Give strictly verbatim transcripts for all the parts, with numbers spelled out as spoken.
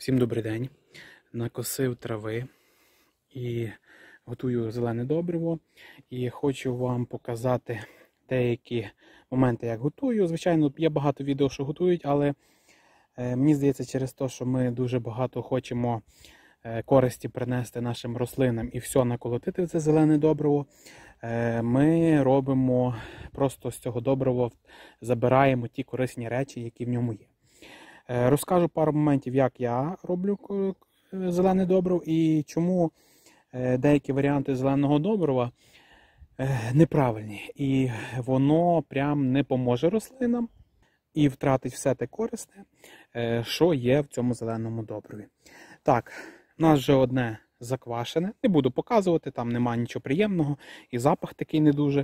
Всім добрий день. Накосив трави і готую зелене добриво. І хочу вам показати деякі моменти, як готую. Звичайно, є багато відео, що готують, але мені здається, через те, що ми дуже багато хочемо користі принести нашим рослинам і все наколотити в це зелене добриво, ми робимо просто з цього добрива, забираємо ті корисні речі, які в ньому є. Розкажу пару моментів, як я роблю зелене добриво і чому деякі варіанти зеленого добрива неправильні. І воно прям не поможе рослинам і втратить все те корисне, що є в цьому зеленому добриві. Так, у нас вже одне заквашене. Не буду показувати, там немає нічого приємного і запах такий не дуже.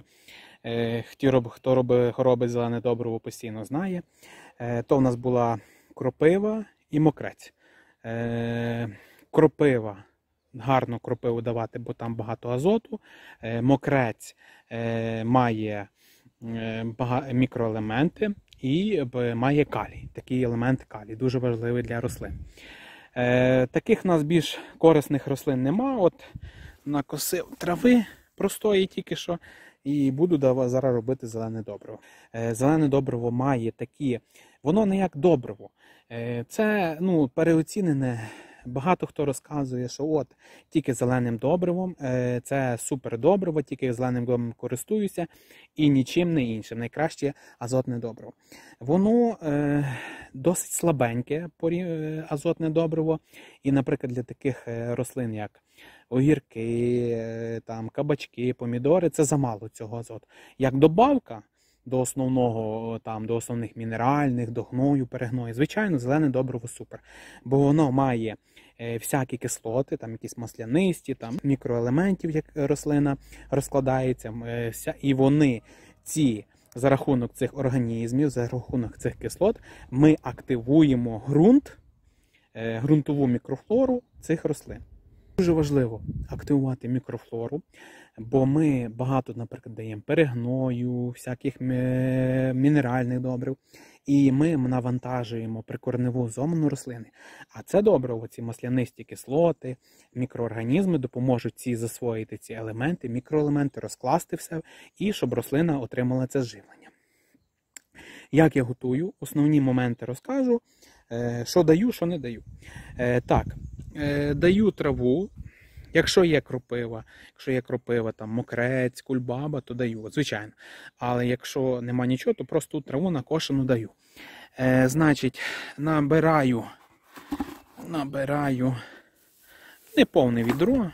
Хто робить, робить зелене добриво, постійно знає. То в нас була кропива і мокрець. Е, кропива, гарно кропиву давати, бо там багато азоту. Е, мокрець е, має е, бага, мікроелементи і е, має калій. Такий елемент калій, дуже важливий для рослин. Е, таких у нас більш корисних рослин нема. От накосив трави простої тільки що. І буду зараз робити зелене добриво. Зелене добриво має такі, воно не як добриво. Це ну, переоцінене. Багато хто розказує, що от тільки зеленим добривом, це супер добриво, тільки зеленим добривом користуюся і нічим не іншим. Найкраще азотне добриво. Воно е, досить слабеньке азотне добриво. І, наприклад, для таких рослин, як огірки, там, кабачки, помідори, це замало цього азоту. Як добавка до основного, там, до основних мінеральних, до гною, перегною, звичайно, зелене добриво супер. Бо воно має е, всякі кислоти, там якісь маслянисті, там мікроелементів, як рослина розкладається, е, вся, і вони ці, за рахунок цих організмів, за рахунок цих кислот, ми активуємо ґрунт, е, ґрунтову мікрофлору цих рослин. Дуже важливо активувати мікрофлору, бо ми багато, наприклад, даємо перегною, всяких мінеральних добрив, і ми навантажуємо прикореневу зону рослини. А це добриво, ці маслянисті кислоти, мікроорганізми допоможуть ці засвоїти ці елементи, мікроелементи, розкласти все, і щоб рослина отримала це живлення. Як я готую, основні моменти розкажу, що даю, що не даю. Так, даю траву, якщо є кропива, якщо є кропива, там мокрець, кульбаба, то даю, звичайно. Але якщо нема нічого, то просто траву накошену даю. Е, значить, набираю, набираю неповне відро,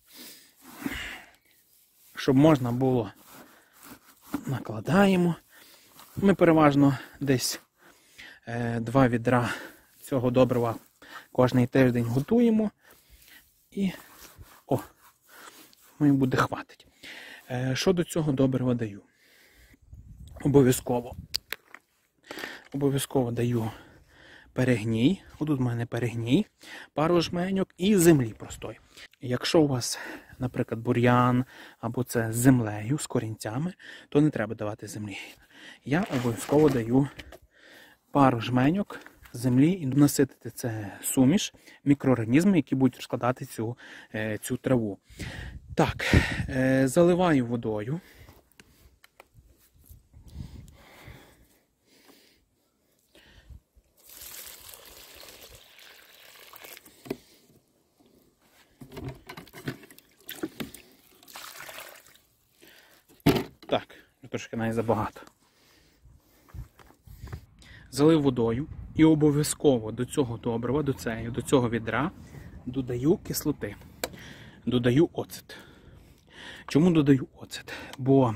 щоб можна було, накладаємо. Ми переважно десь е, два відра цього добрива кожний тиждень готуємо. І, о, мені буде хватить. Е, що до цього добрива даю? Обов'язково. Обов'язково даю перегній. Отут в мене перегній, пару жменьок і землі простої. Якщо у вас, наприклад, бур'ян або це з землею, з корінцями, то не треба давати землі. Я обов'язково даю пару жменьок землі і наситити це суміш, мікроорганізми, які будуть розкладати цю, цю траву. Так, заливаю водою. Так, трошки навіть забагато. Залив водою і обов'язково до цього добрива, до цього, до цього відра додаю кислоти, додаю оцет. Чому додаю оцет? Бо,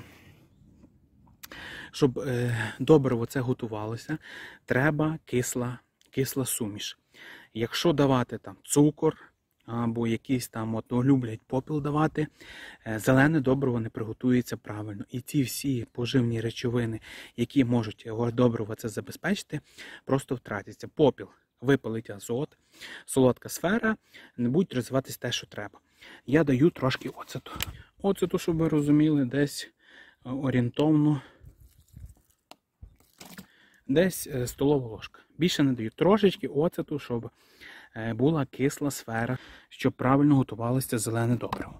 щоб е, добриво це готувалося, треба кисла, кисла суміш. Якщо давати там цукор, або якісь там, от, люблять попіл давати, зелене добриво не приготується правильно. І ці всі поживні речовини, які можуть добриво це забезпечити, просто втратяться. Попіл випалить азот, солодка сфера, не будуть розвиватися те, що треба. Я даю трошки оцету. Оцету, щоб ви розуміли, десь орієнтовно десь столова ложка. Більше не даю. Трошечки оцету, щоб була кисла сфера, щоб правильно готувалося зелене добриво.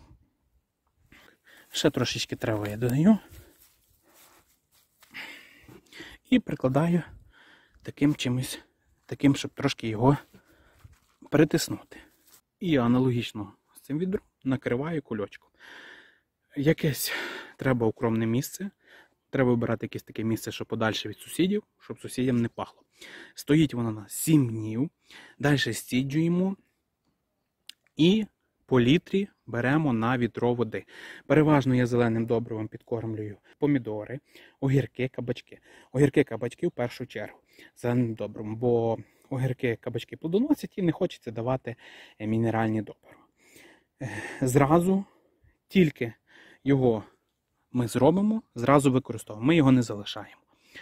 Ще трошечки трави я додаю. І прикладаю таким чимось, таким, щоб трошки його притиснути. І аналогічно з цим відром накриваю кульочком. Якесь треба укромне місце. Треба вибирати якесь таке місце, що подальше від сусідів, щоб сусідям не пахло. Стоїть воно на сім днів. Далі стіджуємо. І по літрі беремо на відро води. Переважно я зеленим добривом підкормлюю помідори, огірки, кабачки. Огірки, кабачки в першу чергу зеленим добривом, бо огірки, кабачки плодоносять і не хочеться давати мінеральні добрива. Зразу тільки його ми зробимо, зразу використовуємо. Ми його не залишаємо.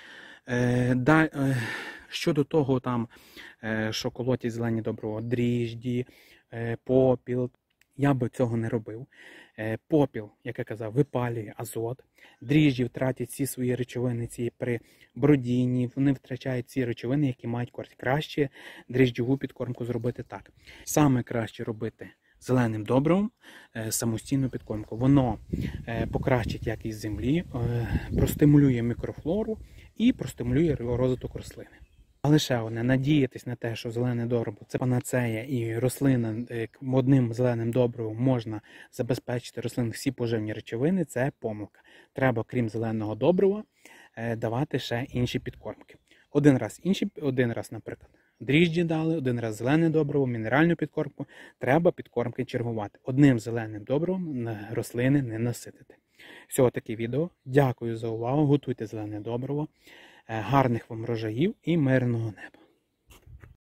Щодо того, там, що колотять зелені добрива, дріжджі, попіл, я би цього не робив. Попіл, як я казав, випалює азот. Дріжджі втратять всі свої речовини ці при бродінні. Вони втрачають ці речовини, які мають користь. Краще дріжджову підкормку зробити так. Саме краще робити зеленим добривом самостійну підкормку. Воно покращить якість землі, простимулює мікрофлору і простимулює розвиток рослини. Але ще одне, надіятись на те, що зелене добриво – це панацея і рослина одним зеленим добривом можна забезпечити рослин всі поживні речовини – це помилка. Треба, крім зеленого добрива, давати ще інші підкормки. Один раз, інші, один раз, наприклад, дріжджі дали, один раз зелене добриво, мінеральну підкормку. Треба підкормки чергувати. Одним зеленим добривом рослини не наситити. Всього таке відео. Дякую за увагу. Готуйте зелене добриво. Гарних вам врожаїв і мирного неба.